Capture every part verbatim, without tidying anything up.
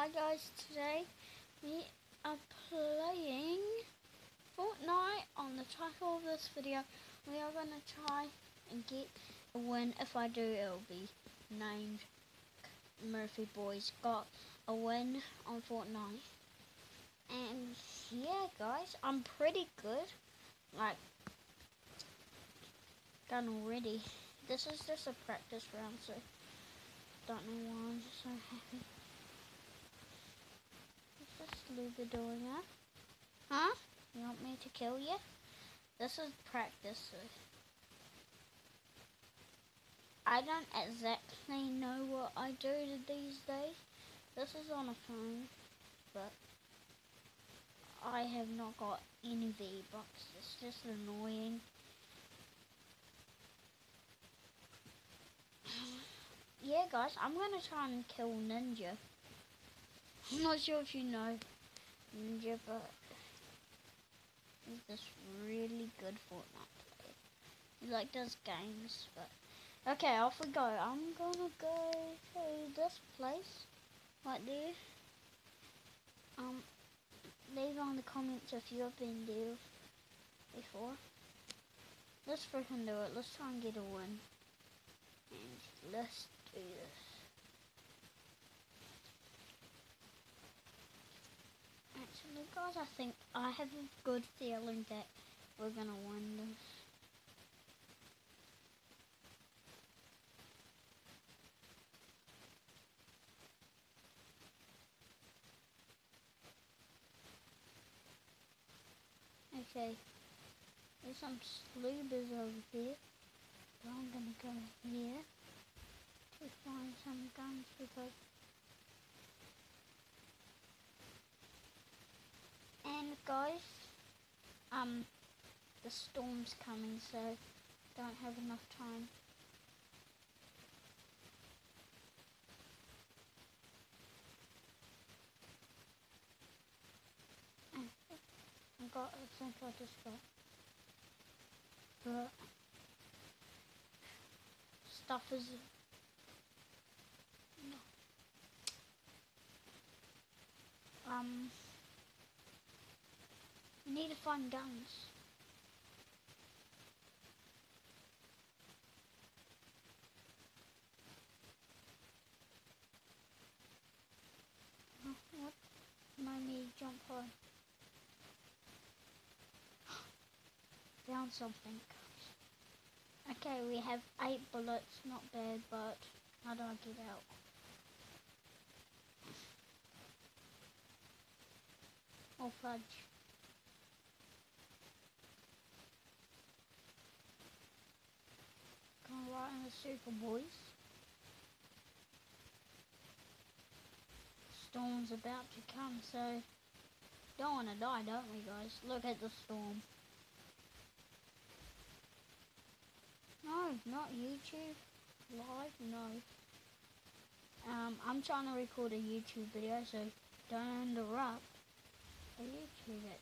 Hi guys, today we are playing Fortnite. On the title of this video, we are going to try and get a win. If I do, it'll be named Murphy Boys Got a Win on Fortnite. And yeah guys, I'm pretty good, like, done already. This is just a practice round, so don't know why I'm so happy. What's this Luger doing now? Huh? You want me to kill you? This is practice. So I don't exactly know what I do these days. This is on a phone, but I have not got any V-Bucks. It's just annoying. Yeah guys, I'm gonna try and kill Ninja. I'm not sure if you know Ninja, but he's this really good Fortnite player. He like does games, but okay, off we go. I'm gonna go to this place right there. Um, leave on the comments if you've been there before. Let's freaking do it. Let's try and get a win. And let's do this. Actually, guys, I think I have a good feeling that we're gonna win this. Okay, there's some sloobers over here, but I'm gonna go here to find some guns because. And guys, um, the storm's coming, so don't have enough time. I got, I think I just got, but stuff is, um, you need to find guns. What? I need to jump high. Found something. Okay, we have eight bullets, not bad, but how do I get out? Oh fudge. Come right in the circle, boys. Storm's about to come, so don't want to die, don't we guys? Look at the storm. No, not YouTube live, no. Um, I'm trying to record a YouTube video, so don't interrupt the YouTube it.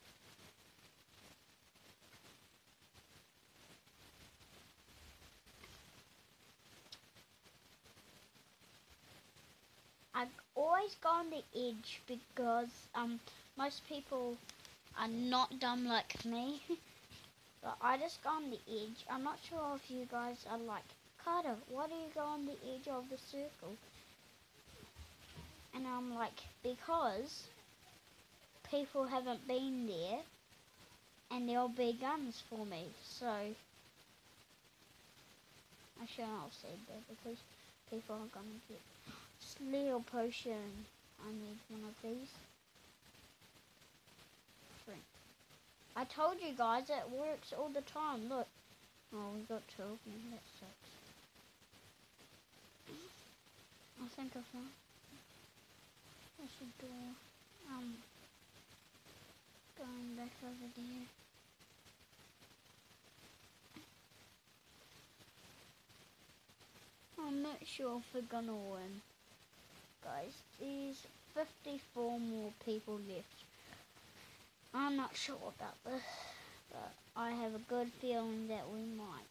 I've always gone the edge because um most people are not dumb like me. But I just go on the edge. I'm not sure if you guys are like, Carter, why do you go on the edge of the circle? And I'm like, because people haven't been there and there'll be guns for me. So I shouldn't have said that because people are gonna get Leo potion. I need one of these. Drink. I told you guys it works all the time. Look. Oh, we got two of them. That sucks. I think I found. There's a door. Um, going back over there. I'm not sure if we're gonna win. Guys, there's fifty-four more people left. I'm not sure about this, but I have a good feeling that we might.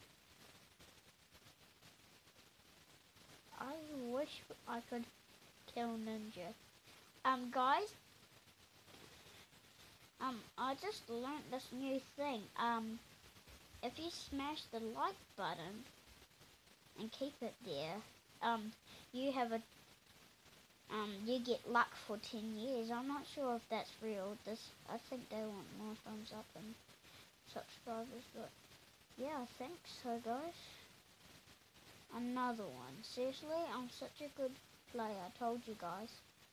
I wish I could kill Ninja. Um, guys, um, I just learned this new thing. Um, if you smash the like button and keep it there, um, you have a, um, you get luck for ten years. I'm not sure if that's real. This, I think they want more thumbs up and subscribers, but yeah, I think so, guys. Another one. Seriously, I'm such a good player. I told you guys.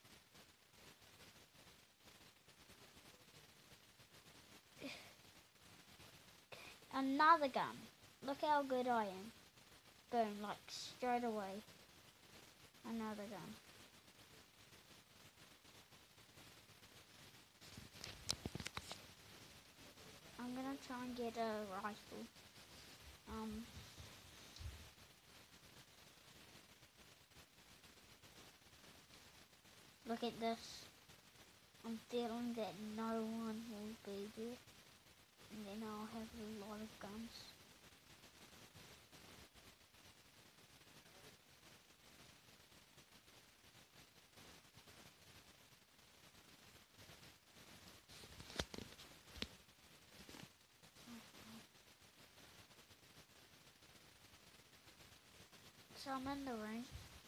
Another gun. Look how good I am. Boom, like straight away. Another gun. I'm gonna try and get a rifle. Um, look at this. I'm feeling that no one will be there. And then I'll have a lot of guns. So I'm in the ring.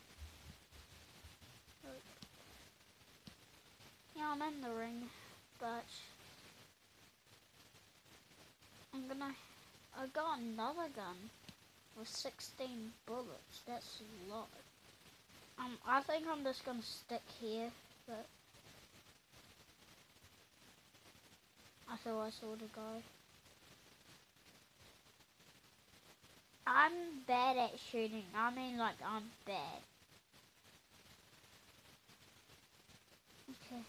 Yeah, I'm in the ring, but I'm gonna, I got another gun with sixteen bullets. That's a lot. Um, I think I'm just gonna stick here, but I thought I saw the guy. I'm bad at shooting. I mean, like, I'm bad. Okay.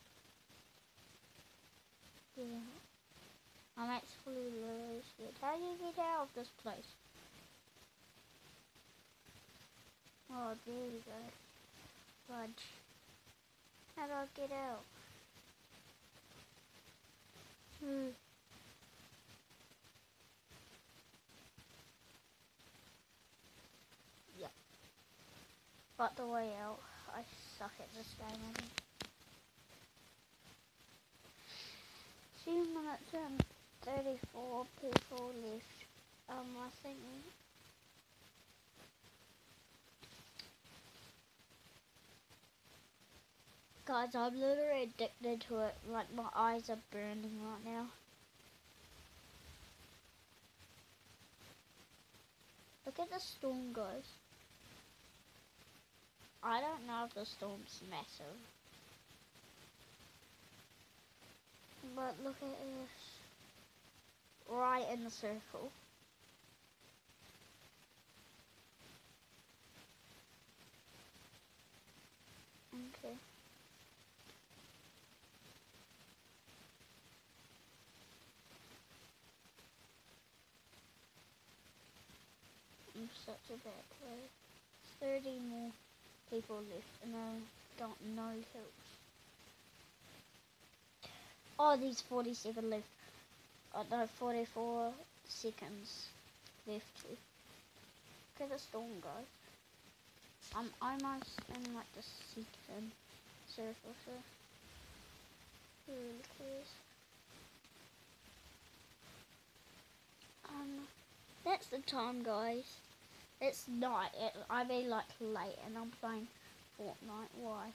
Yeah. I'm actually really scared. How do you get out of this place? Oh, there you go. Fudge. How do I get out? Hmm. Yep. But the way out, I suck at this game. I think. Two minutes and thirty-four people left. Um, I think. Guys, I'm literally addicted to it. Like, my eyes are burning right now. Look at the storm, guys. I don't know if the storm's massive. But look at this. Right in the circle. Okay. I'm such a bad player. thirty more people left and I don't know who. Oh, there's forty-seven left. Oh no, forty-four seconds left. Look at the storm, guys. I'm almost in like the second circle, so who really cares? Um, that's the time, guys. It's night. It, I mean, like late, and I'm playing Fortnite. Why?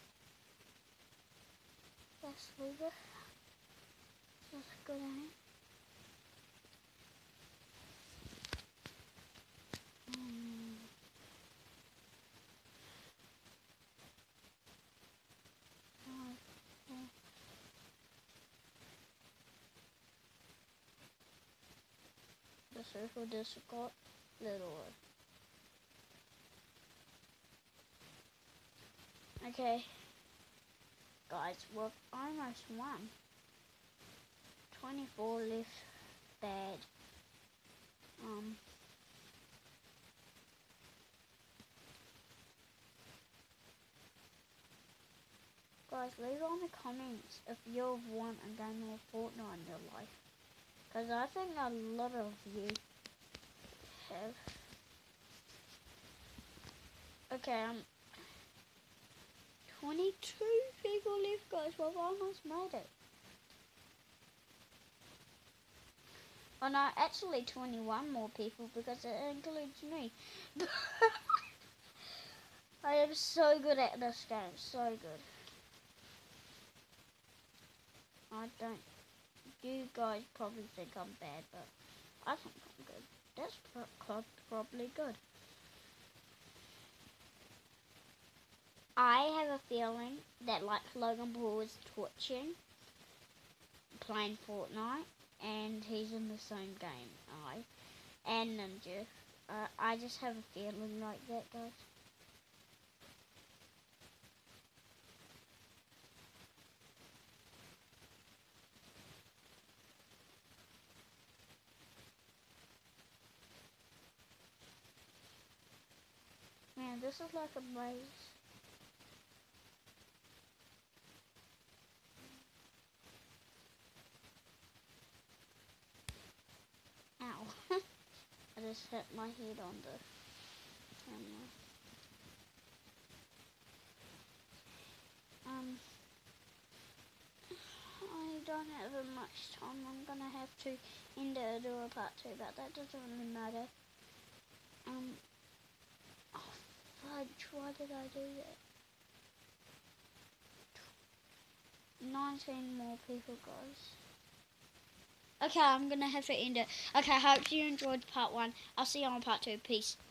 Let's leave it. Let's go down. Um, oh, oh. The circle just got littler. Okay, guys, we've almost won. twenty-four left. Bad. Um. Guys, leave on the comments if you've won a game of Fortnite in your life. Because I think a lot of you have. Okay, um, twenty-two people we've almost made it. Oh no, actually twenty-one more people because it includes me. I am so good at this game, so good. I don't, you guys probably think I'm bad, but I think I'm good. That's pro probably good. I have a feeling that like Logan Paul is twitching, playing Fortnite, and he's in the same game, I, and Ninja. Uh, I just have a feeling like that, guys. Man, this is like a maze. Ow. I just hit my head on the camera. Um, I don't have much time. I'm gonna have to end it or do a part two, but that doesn't really matter. Um, oh fudge, why did I do that? nineteen more people, guys. Okay, I'm gonna have to end it. Okay, I hope you enjoyed part one. I'll see you on part two. Peace.